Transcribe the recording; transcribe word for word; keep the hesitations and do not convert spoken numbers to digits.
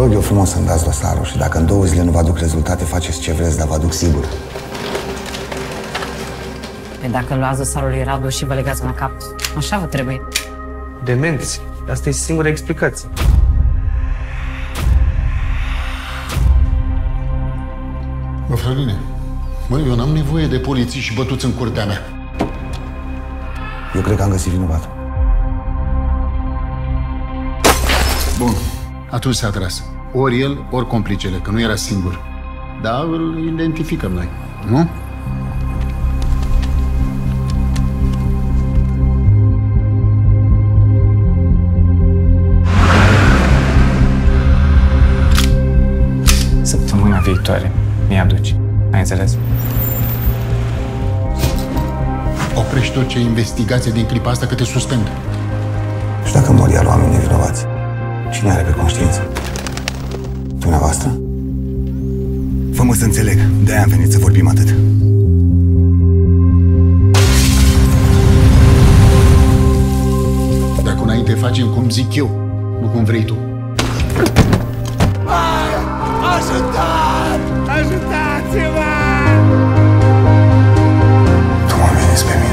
rog eu frumos să-mi dați dosarul și dacă în două zile nu vă aduc rezultate, faceți ce vreți, dar vă aduc sigur. Pe dacă luați dosarul lui Radu și vă legați la cap, așa vă trebuie. Demenți. Asta e singura explicație. Bă, Florile, bă, eu n-am nevoie de polițiști bătuți în curtea mea. Eu cred că am găsit vinovatul. Bun, atunci s-a tras. Ori el, ori complicele, că nu era singur. Dar îl identificăm noi, nu? Săptămâna viitoare mi aduci. Ai înțeles? Oprești tot ce e investigație din clipa asta, că te suspend. Și dacă mor iar oameni nevinovați, cine are pe conștiință? Dumneavoastră? Fă-mă să înțeleg. De-aia am venit să vorbim atât. Dacă înainte facem cum zic eu, nu cum vrei tu. Ajutat! Ajutați-mă! Tu mă veniți pe mine.